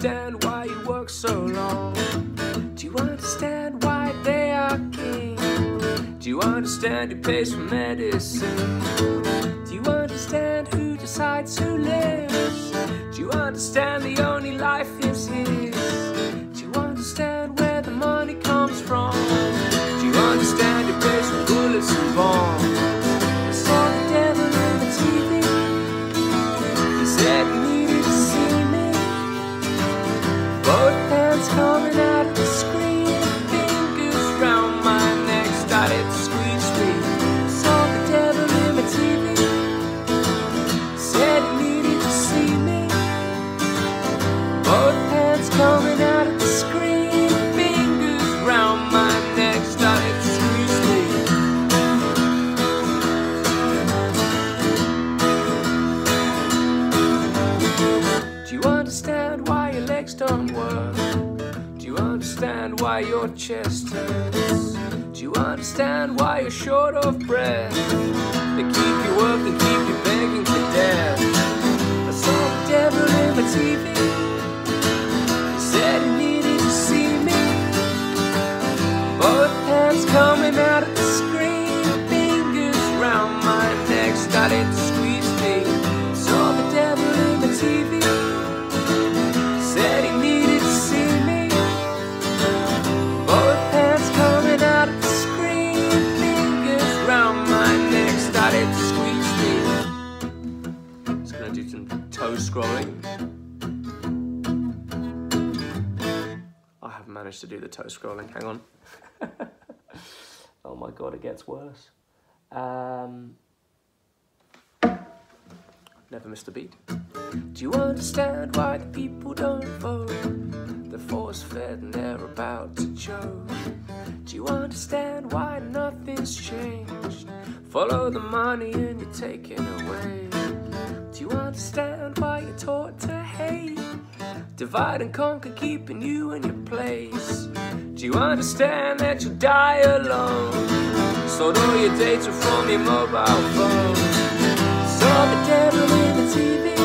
understand why you work so long? Do you understand why they are king? Do you understand who pays for medicine? Do you understand who decides who lives? Do you understand the only life is his? Do you understand where the money comes from? Do you understand who pays for bullets and bombs? I saw the devil in the TV. He said he needed to see me. Both hands coming out of the screen, fingers round my neck started to squeeze me. Saw the devil in the TV. Said he needed to see me. Both hands coming out of the screen, fingers round my neck started to squeeze me. Do you understand why your legs don't work? Do you understand why your chest hurts? Do you understand why you're short of breath? They keep you working, keep you begging for death. I saw the devil in the TV. He said he needed to see me. Both hands coming out of the screen, fingers round my neck started to squeeze me. Saw the devil in the TV. Said he needed to see me. Both hands coming out of the screen, fingers round my neck started to squeeze me. Just gonna do some toe scrolling. I haven't managed to do the toe scrolling, hang on. Oh my god, it gets worse. Never missed a beat. Do you understand why the people don't vote? They're force-fed and they're about to choke. Do you understand why nothing's changed? Follow the money and you're taken away. Do you understand why you're taught to hate? Divide and conquer, keeping you in your place. Do you understand that you'll die alone? Sold all your data from your mobile phone. Saw the devil in the TV.